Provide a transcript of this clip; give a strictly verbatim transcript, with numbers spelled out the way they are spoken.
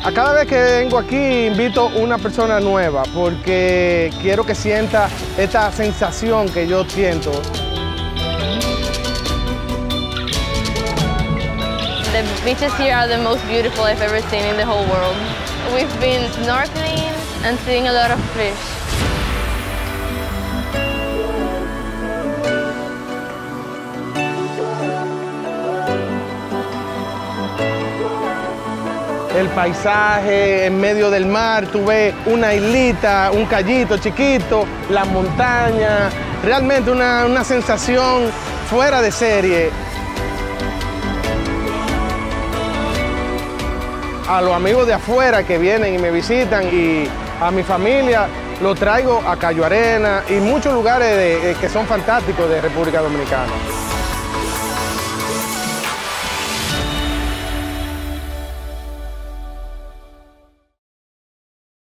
A cada vez que vengo aquí invito a una persona nueva porque quiero que sienta esta sensación que yo siento. The beaches here are the most beautiful I've ever seen in the whole world. We've been snorkeling and seeing a lot of fish. El paisaje en medio del mar, tú ves una islita, un callito chiquito, las montañas, realmente una, una sensación fuera de serie. A los amigos de afuera que vienen y me visitan y a mi familia lo traigo a Cayo Arena y muchos lugares de, que son fantásticos de República Dominicana.